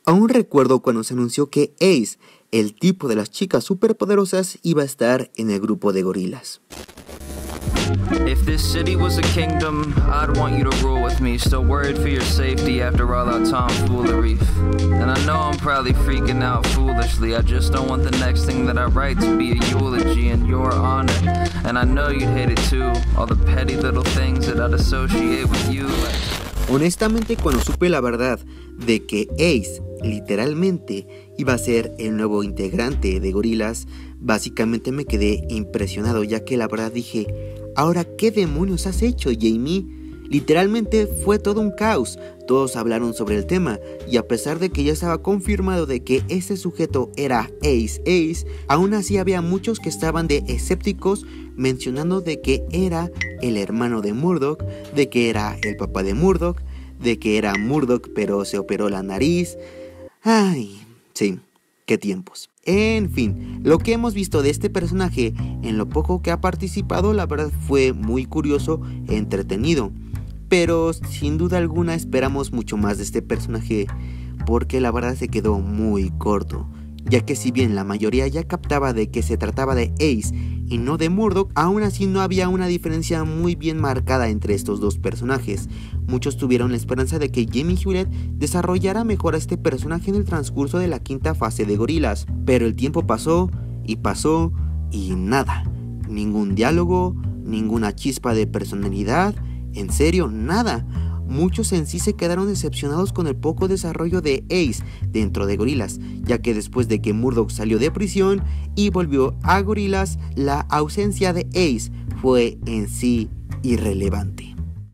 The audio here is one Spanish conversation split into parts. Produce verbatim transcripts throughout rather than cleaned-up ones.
Aún recuerdo cuando se anunció que Ace, el tipo de las chicas superpoderosas, iba a estar en el grupo de gorilas. If this city was a kingdom, I'd want you to rule with me. Still worried for your safety after all that tomfoolery. And I know I'm probably freaking out foolishly. I just don't want the next thing that I write to be a eulogy in your honor. And I know you'd hate it too, all the petty little things that I'd associate with you. Honestamente, cuando supe la verdad de que Ace literalmente iba a ser el nuevo integrante de Gorillaz, básicamente me quedé impresionado, ya que la verdad dije, ¿ahora qué demonios has hecho, Jamie? Literalmente fue todo un caos, todos hablaron sobre el tema, y a pesar de que ya estaba confirmado de que ese sujeto era Ace Ace, aún así había muchos que estaban de escépticos, mencionando de que era el hermano de Murdoch, de que era el papá de Murdoch, de que era Murdoch pero se operó la nariz. Ay, sí, qué tiempos. En fin, lo que hemos visto de este personaje en lo poco que ha participado, la verdad fue muy curioso e entretenido. Pero sin duda alguna esperamos mucho más de este personaje, porque la verdad se quedó muy corto, ya que si bien la mayoría ya captaba de que se trataba de Ace y no de Murdoch, aún así no había una diferencia muy bien marcada entre estos dos personajes. Muchos tuvieron la esperanza de que Jamie Hewlett desarrollara mejor a este personaje en el transcurso de la quinta fase de Gorillaz, pero el tiempo pasó y pasó y nada, ningún diálogo, ninguna chispa de personalidad, en serio, nada. Muchos en sí se quedaron decepcionados con el poco desarrollo de Ace dentro de Gorillaz, ya que después de que Murdoch salió de prisión y volvió a Gorillaz, la ausencia de Ace fue en sí irrelevante.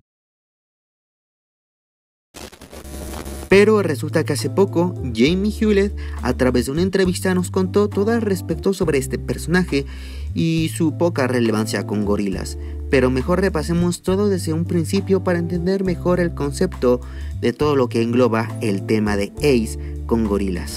Pero resulta que hace poco, Jamie Hewlett a través de una entrevista nos contó todo al respecto sobre este personaje y su poca relevancia con Gorillaz. Pero mejor repasemos todo desde un principio para entender mejor el concepto de todo lo que engloba el tema de Ace con Gorillaz.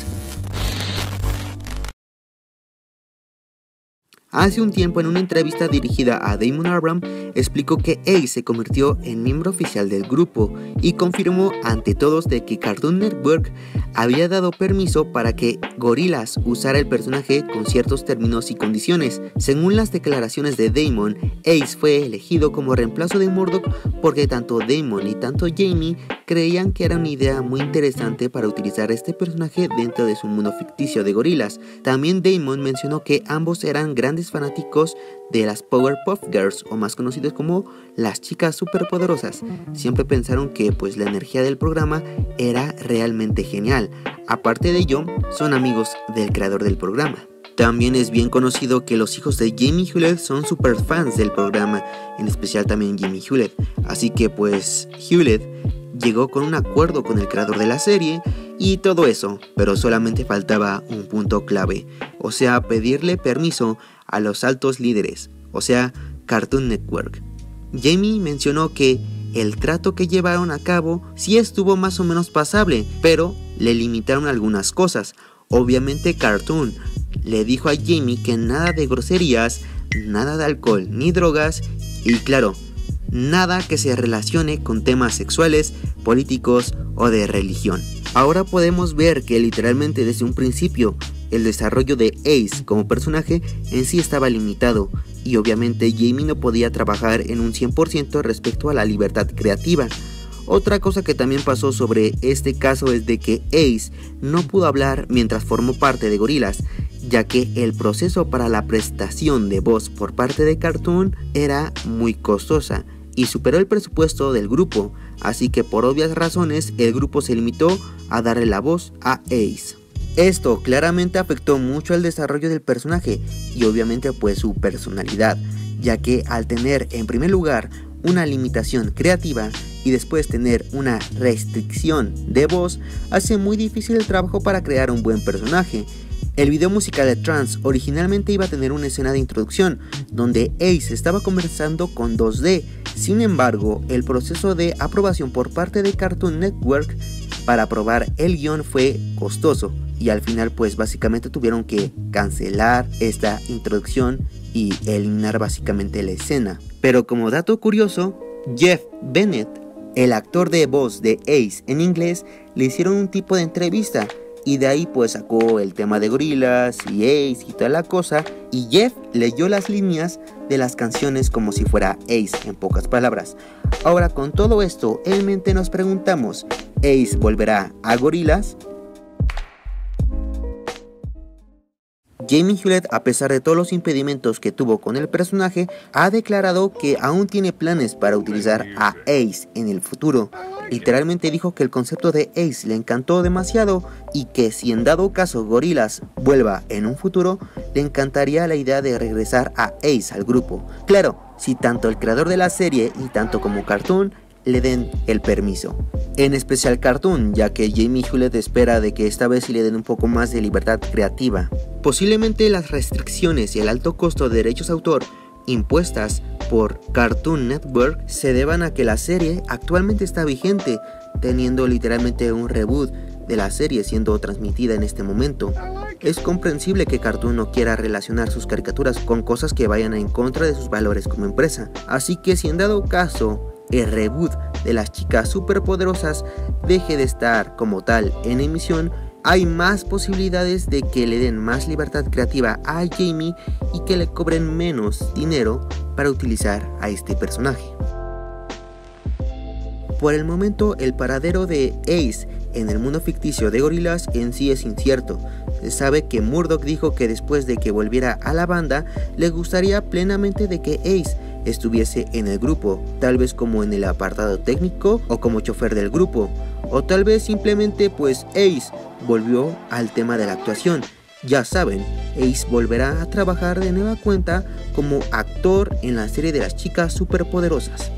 Hace un tiempo, en una entrevista dirigida a Damon Albarn, explicó que Ace se convirtió en miembro oficial del grupo y confirmó ante todos de que Cartoon Network había dado permiso para que Gorillaz usara el personaje con ciertos términos y condiciones. Según las declaraciones de Damon, Ace fue elegido como reemplazo de Murdoch porque tanto Damon y tanto Jamie creían que era una idea muy interesante para utilizar este personaje dentro de su mundo ficticio de Gorillaz. También Damon mencionó que ambos eran grandes fanáticos de las Powerpuff Girls, o más conocidas como las chicas superpoderosas. Siempre pensaron que pues la energía del programa era realmente genial. Aparte de ello, son amigos del creador del programa. También es bien conocido que los hijos de Jamie Hewlett son super fans del programa, en especial también Jamie Hewlett. Así que pues Hewlett llegó con un acuerdo con el creador de la serie y todo eso, pero solamente faltaba un punto clave, o sea, pedirle permiso a los altos líderes, o sea, Cartoon Network. Jamie mencionó que el trato que llevaron a cabo sí estuvo más o menos pasable, pero le limitaron algunas cosas. Obviamente Cartoon le dijo a Jamie que nada de groserías, nada de alcohol ni drogas y claro, nada que se relacione con temas sexuales, políticos o de religión. Ahora podemos ver que literalmente desde un principio el desarrollo de Ace como personaje en sí estaba limitado y obviamente Jamie no podía trabajar en un cien por ciento respecto a la libertad creativa. Otra cosa que también pasó sobre este caso es de que Ace no pudo hablar mientras formó parte de Gorillaz, ya que el proceso para la prestación de voz por parte de Cartoon era muy costosa y superó el presupuesto del grupo, así que por obvias razones el grupo se limitó a darle la voz a Ace. Esto claramente afectó mucho al desarrollo del personaje y obviamente pues su personalidad, ya que al tener en primer lugar una limitación creativa y después tener una restricción de voz, hace muy difícil el trabajo para crear un buen personaje. El video musical de Trance originalmente iba a tener una escena de introducción donde Ace estaba conversando con dos D, sin embargo el proceso de aprobación por parte de Cartoon Network para aprobar el guión fue costoso y al final pues básicamente tuvieron que cancelar esta introducción y eliminar básicamente la escena. Pero como dato curioso, Jeff Bennett, el actor de voz de Ace en inglés, le hicieron un tipo de entrevista y de ahí pues sacó el tema de Gorillaz y Ace y toda la cosa, y Jeff leyó las líneas de las canciones como si fuera Ace, en pocas palabras. Ahora, con todo esto en mente, nos preguntamos, ¿Ace volverá a Gorillaz? Jamie Hewlett, a pesar de todos los impedimentos que tuvo con el personaje, ha declarado que aún tiene planes para utilizar a Ace en el futuro. Literalmente dijo que el concepto de Ace le encantó demasiado y que si en dado caso Gorillaz vuelva en un futuro, le encantaría la idea de regresar a Ace al grupo. Claro, si tanto el creador de la serie y tanto como Cartoon le den el permiso. En especial Cartoon, ya que Jamie Hewlett espera de que esta vez sí le den un poco más de libertad creativa. Posiblemente las restricciones y el alto costo de derechos de autor impuestas por Cartoon Network se deban a que la serie actualmente está vigente, teniendo literalmente un reboot de la serie siendo transmitida en este momento. Es comprensible que Cartoon no quiera relacionar sus caricaturas con cosas que vayan en contra de sus valores como empresa, así que si en dado caso el reboot de las chicas superpoderosas deje de estar como tal en emisión, hay más posibilidades de que le den más libertad creativa a Jamie y que le cobren menos dinero para utilizar a este personaje. Por el momento, el paradero de Ace en el mundo ficticio de Gorillaz en sí es incierto. Se sabe que Murdoch dijo que después de que volviera a la banda, le gustaría plenamente de que Ace estuviese en el grupo, tal vez como en el apartado técnico o como chofer del grupo, o tal vez simplemente pues Ace volvió al tema de la actuación. Ya saben, Ace volverá a trabajar de nueva cuenta como actor en la serie de las chicas superpoderosas.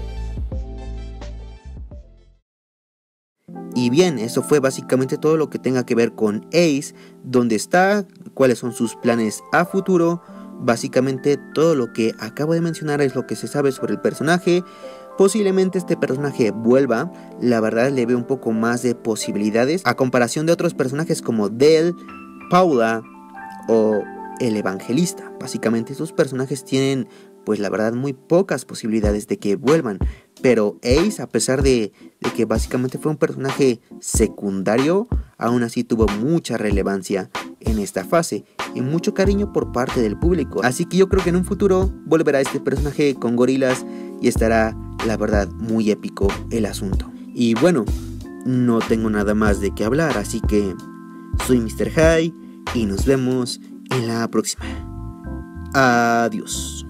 Y bien, eso fue básicamente todo lo que tenga que ver con Ace, dónde está, cuáles son sus planes a futuro. Básicamente todo lo que acabo de mencionar es lo que se sabe sobre el personaje. Posiblemente este personaje vuelva, la verdad le veo un poco más de posibilidades a comparación de otros personajes como Dell, Paula o el Evangelista. Básicamente estos personajes tienen pues la verdad muy pocas posibilidades de que vuelvan, pero Ace, a pesar de, de que básicamente fue un personaje secundario, aún así tuvo mucha relevancia en esta fase y mucho cariño por parte del público, así que yo creo que en un futuro volverá este personaje con Gorillaz y estará la verdad muy épico el asunto. Y bueno, no tengo nada más de qué hablar, así que soy mister High y nos vemos en la próxima. Adiós.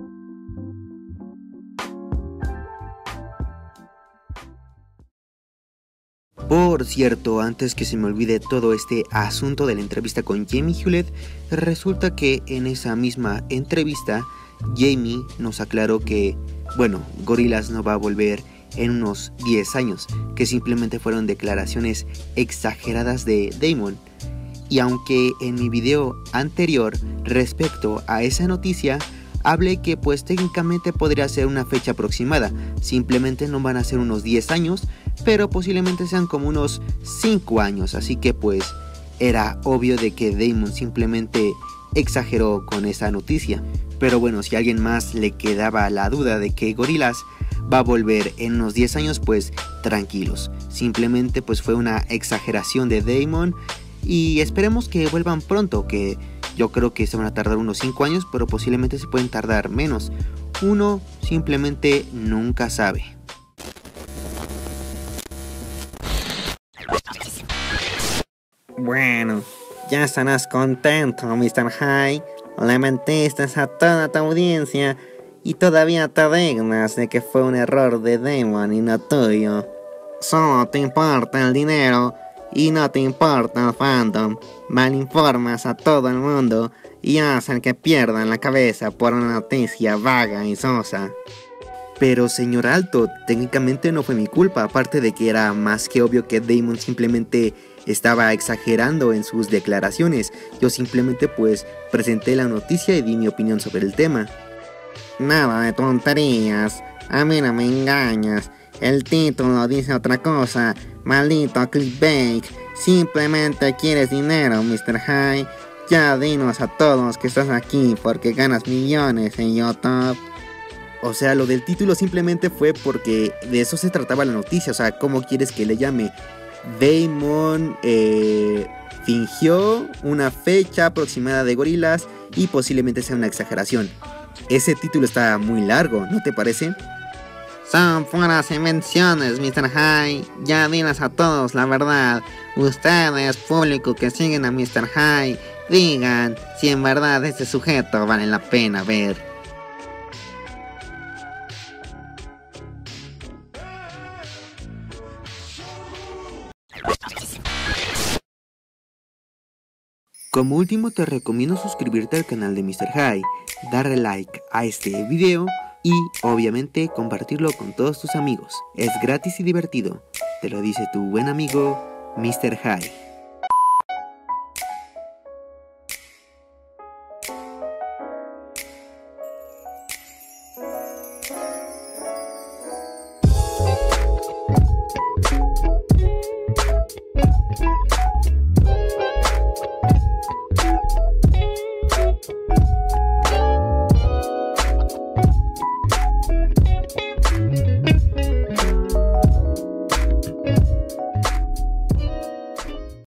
Por cierto, antes que se me olvide todo este asunto de la entrevista con Jamie Hewlett, resulta que en esa misma entrevista Jamie nos aclaró que, bueno, Gorillaz no va a volver en unos diez años, que simplemente fueron declaraciones exageradas de Damon. Y aunque en mi video anterior respecto a esa noticia hablé que pues técnicamente podría ser una fecha aproximada, simplemente no van a ser unos diez años, pero posiblemente sean como unos cinco años, así que pues era obvio de que Damon simplemente exageró con esa noticia. Pero bueno, si a alguien más le quedaba la duda de que Gorillaz va a volver en unos diez años, pues tranquilos, simplemente pues fue una exageración de Damon y esperemos que vuelvan pronto, que yo creo que se van a tardar unos cinco años, pero posiblemente se pueden tardar menos. Uno simplemente nunca sabe. Bueno, ya estarás contento, mister High. Le mentiste a toda tu audiencia y todavía te dignas de que fue un error de Damon y no tuyo. Solo te importa el dinero y no te importa el fandom. Malinformas a todo el mundo y hacen que pierdan la cabeza por una noticia vaga y sosa. Pero señor Alto, técnicamente no fue mi culpa, aparte de que era más que obvio que Damon simplemente estaba exagerando en sus declaraciones. Yo simplemente pues presenté la noticia y di mi opinión sobre el tema. Nada de tonterías, a mí no me engañas. El título dice otra cosa, maldito clickbait. Simplemente quieres dinero, mister High. Ya dinos a todos que estás aquí porque ganas millones en YouTube. O sea, lo del título simplemente fue porque de eso se trataba la noticia. O sea, ¿cómo quieres que le llame? Damon, eh, fingió una fecha aproximada de gorilas y posiblemente sea una exageración. Ese título está muy largo, ¿no te parece? Son puras invenciones, mister High. Ya diles a todos la verdad. Ustedes, público que siguen a mister High, digan si en verdad este sujeto vale la pena ver. Como último te recomiendo suscribirte al canal de mister High, darle like a este video y obviamente compartirlo con todos tus amigos. Es gratis y divertido. Te lo dice tu buen amigo mister High.